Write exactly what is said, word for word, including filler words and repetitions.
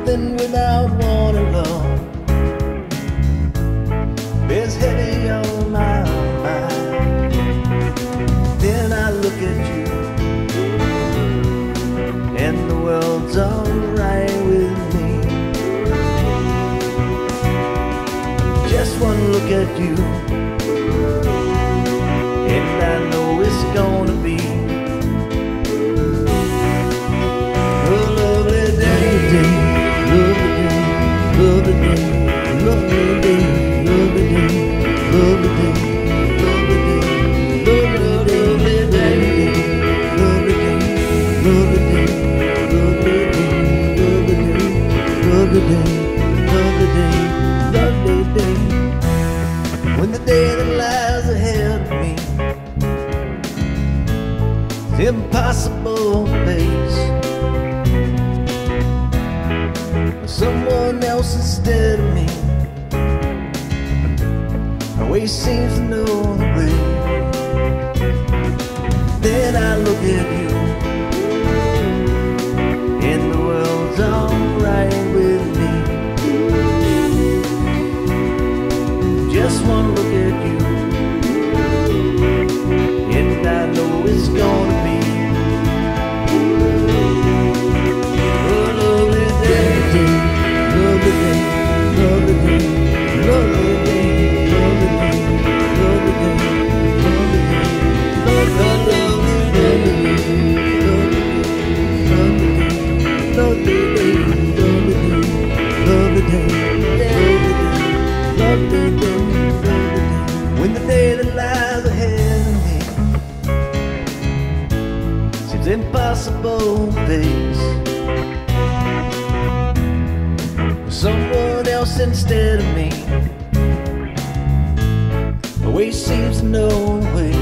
nothing without one alone. It's heavy on my mind. Then I look at you, and the world's alright with me. Just one look at you, and I know it's gonna be a lovely day, day, lovely day, lovely day, lovely day, lovely day, lovely day, lovely day, lovely day, lovely day, lovely day, lovely day, lovely day, lovely day, lovely day, lovely day. When the day that lies ahead of me is impossible to face, someone else instead of me always seems to know the way. Then I look at you, and the world's alright with me. Just one look at you, and I know it's gonna be a lovely day, lovely day, lovely day, lovely day, lovely day, lovely day, lovely day, lovely day, lovely day, lovely day, lovely day. When the day that lies ahead of me seems impossible to face, someone else instead of me always seems to know the way.